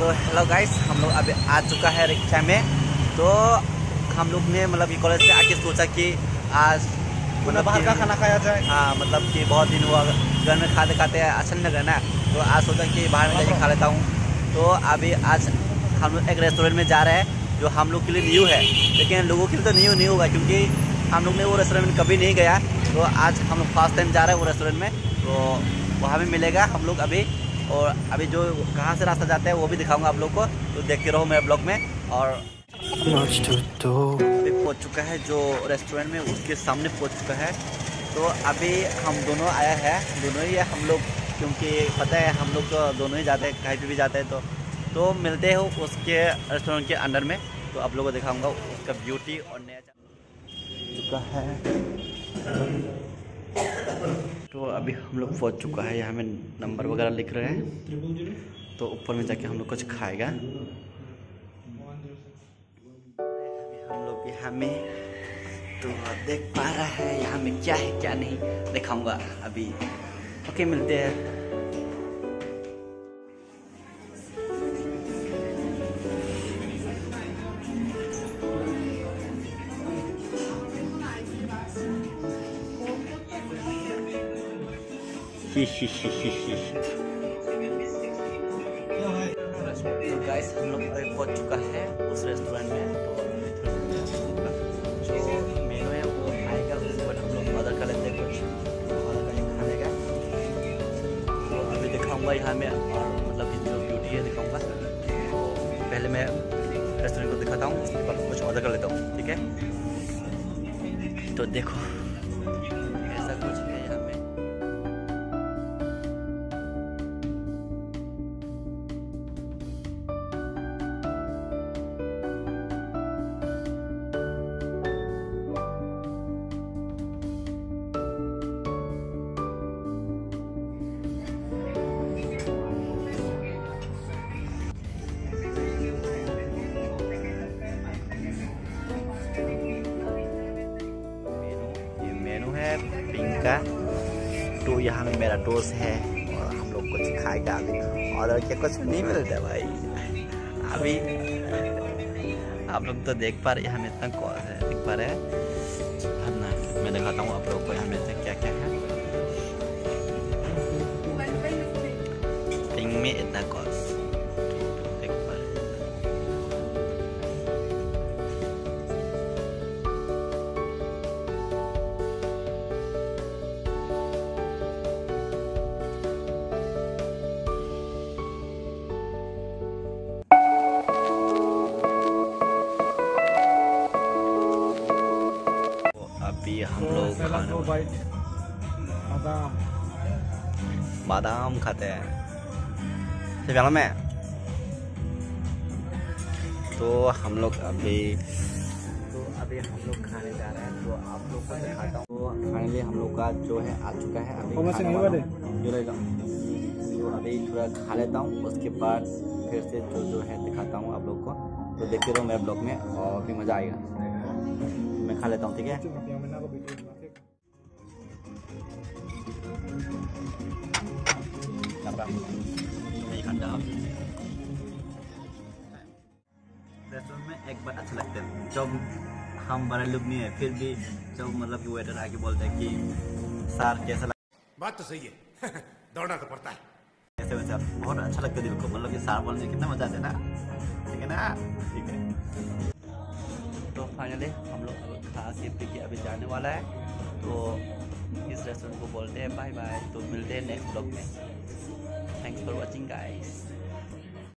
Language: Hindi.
तो हेलो गाइस, हम लोग अभी आ चुका है रिक्शा में। तो हम लोग ने मतलब कि कॉलेज से आके सोचा कि आज मतलब बाहर का खाना खाया जाए। हाँ, मतलब कि बहुत दिन हुआ घर में खाते खाते अच्छा नहीं लग रहा ना, तो आज सोचा कि बाहर में जाके खा लेता हूँ। तो अभी आज हम लोग एक रेस्टोरेंट में जा रहे हैं जो हम लोग के लिए न्यू है, लेकिन लोगों के लिए तो न्यू नहीं होगा क्योंकि हम लोग ने वो रेस्टोरेंट में कभी नहीं गया। तो आज हम लोग फर्स्ट टाइम जा रहे हैं वो रेस्टोरेंट में, तो वहाँ भी मिलेगा हम लोग अभी। और अभी जो कहाँ से रास्ता जाता है वो भी दिखाऊंगा आप लोग को, तो देखते रहो मेरे ब्लॉग में। और अभी पहुँच चुका है जो रेस्टोरेंट में, उसके सामने पहुँच चुका है। तो अभी हम दोनों आया है, दोनों ही है हम लोग, क्योंकि पता है हम लोग तो दोनों ही जाते हैं, कहीं पे भी जाते हैं। तो मिलते हो उसके रेस्टोरेंट के अंदर में, तो आप लोगों को दिखाऊंगा उसका ब्यूटी और नया चुका है। तो अभी हम लोग पहुँच चुका है, यहाँ में नंबर वगैरह लिख रहे हैं, तो ऊपर में जाके हम लोग कुछ खाएगा। अभी हम लोग यहाँ में तो देख पा रहा है यहाँ में क्या है क्या नहीं, दिखाऊंगा अभी। ओके, मिलते हैं। तो गाइस, हम लोग अभी पहुंच चुका है उस रेस्टोरेंट में। तो जो मेनू है वो आएगा, उसके बाद हम लोग ऑर्डर कर लेते हैं कुछ ऑर्डर करके खाने का। तो अभी दिखाऊंगा यहाँ में, और मतलब कि जो ब्यूटी है दिखाऊंगा। तो पहले मैं रेस्टोरेंट को दिखाता हूँ, उसके बाद कुछ ऑर्डर कर लेता हूँ, ठीक है। तो देखो ऐसा कुछ है यहाँ में। पिंक का तो यहाँ में मेरा दोस्त है और हम लोग कुछ खाएगा अभी। ऑर्डर किया, कुछ नहीं मिलता भाई अभी। आप लोग तो देख पा रहे यहाँ में इतना कॉल है, देख पा रहे हैं ना। मैं दिखाता हूँ आप लोग को यहाँ में क्या क्या है। पिंक में इतना कॉल देख पा रहे हैं। अभी हम लोग बादाम खाते हैं शिवला में। तो हम लोग अभी हम लोग खाने जा रहे हैं, तो आप लोग को दिखाता हूँ। तो फाइनली हम लोग का जो है आ चुका है अभी रहेगा। तो अभी थोड़ा खा लेता हूँ, उसके बाद फिर से जो है दिखाता हूँ आप लोग को। तो देखते रहो मेरे ब्लॉग में और भी मज़ा आएगा। मैं खा लेता हूँ, ठीक है। रेस्टोरेंट में एक बार अच्छा लगता है जब हम बड़े लोग नहीं है, फिर भी जब मतलब कि वेटर आके बोलते हैं कि सर कैसा लगा। बात तो सही है। दौड़ना तो पड़ता है ऐसे वैसे बहुत अच्छा लगता है दिल को, मतलब कि सर बोलने से कितना मजा आता है ना, ठीक है ना। ठीक है, तो फाइनली हम लोग खा के पी के अभी जाने वाला है। तो इस रेस्टोरेंट को बोलते हैं बाय बाय। तो मिलते हैं नेक्स्ट ब्लॉग में। Thanks for watching guys.